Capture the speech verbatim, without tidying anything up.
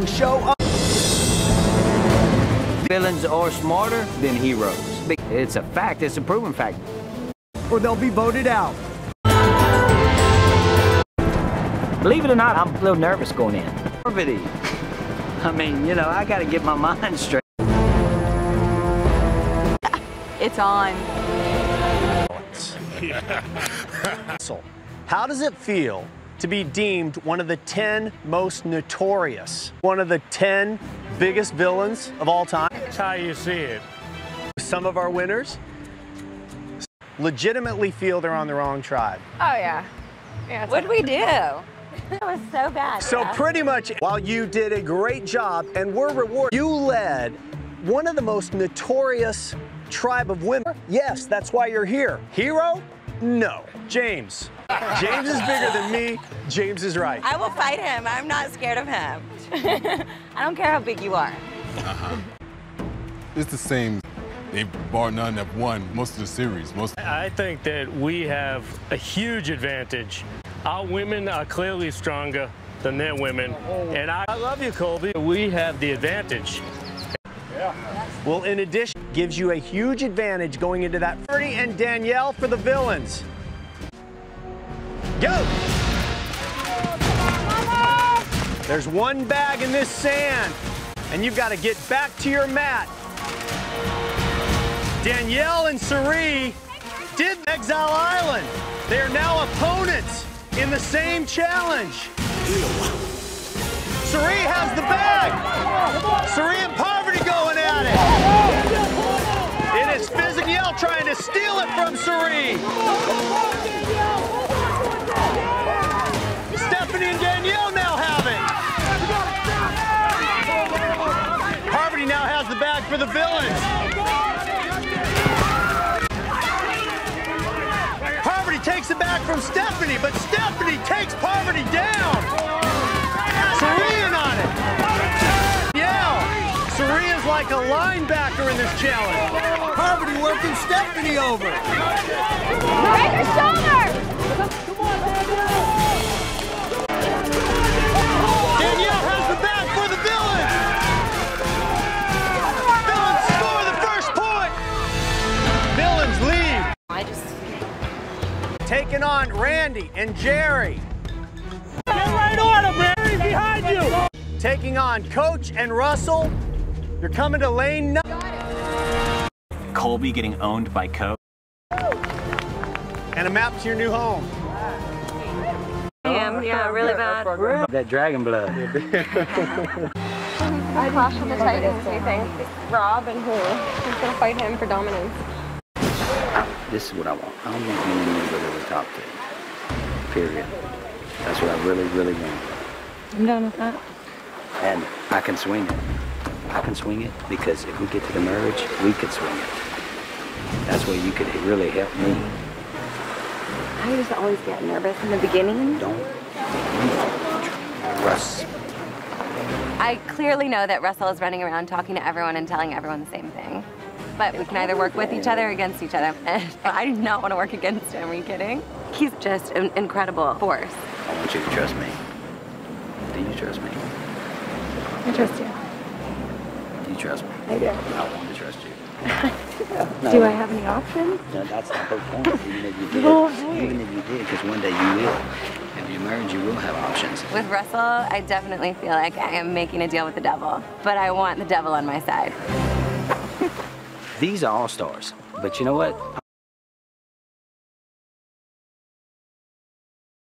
wrestling show of... Villains are smarter than heroes. It's a fact, it's a proven fact. Or they'll be voted out. Believe it or not, I'm a little nervous going in. Parvati. I mean, you know, I gotta get my mind straight. It's on. How does it feel to be deemed one of the ten most notorious, one of the ten biggest villains of all time? That's how you see it. Some of our winners legitimately feel they're on the wrong tribe. Oh, yeah. yeah what did we do? That was so bad. So yeah. pretty much, while you did a great job and were rewarded, you led one of the most notorious tribe of women. Yes, that's why you're here. Hero? No. James. James is bigger than me. James is right. I will fight him. I'm not scared of him. I don't care how big you are. Uh-huh. It's the same. They, bar none, have won most of the series. Most. I think that we have a huge advantage. Our women are clearly stronger than their women. And I, I love you, Colby. We have the advantage. Yeah. Well, in addition, gives you a huge advantage going into that. Parvati and Danielle for the villains. Go! There's one bag in this sand, and you've got to get back to your mat. Danielle and Suri did Exile Island. They are now opponents in the same challenge. Suri has the bag. Suri and Parvati going at it. It is Danielle trying to steal it from Suri. Stephanie and Danielle now have it. Parvati now has the bag for the villains. Parvati takes it back from Stephanie, but Stephanie takes Parvati down. Suri on it. Yeah, Suri is like a linebacker in this challenge. Parvati working Stephanie over. Break her shoulder! Danielle has the bag for the villains. Villains score the first point. Villains lead. I just... Taking on Randy and Jerry. Get right on him, Randy, behind you. Taking on Coach and Russell. You're coming to lane nine. Colby getting owned by Coach. And a map to your new home. Yeah, yeah, really bad. That dragon blood. I clash with the Titans, do you think? Rob and who? Who's going to fight him for dominance? This is what I want. I don't want any member of the top ten. Period. That's what I really, really want. I'm done with that. And I can swing it. I can swing it because if we get to the merge, we could swing it. That's where you could really help me. I used to always get nervous in the beginning. Don't. Russ. I clearly know that Russell is running around talking to everyone and telling everyone the same thing. But we can either work with each other or against each other. And I do not want to work against him. Are you kidding? He's just an incredible force. I want you to trust me. Do you trust me? I trust you. Do you trust me? I do. I want to trust you. No. Do I have any options? No, that's the whole point. Even if you did, Oh, hey. even if you did, because one day you will. If you merge, you will have options. With Russell, I definitely feel like I am making a deal with the devil. But I want the devil on my side. These are all stars. But you know what?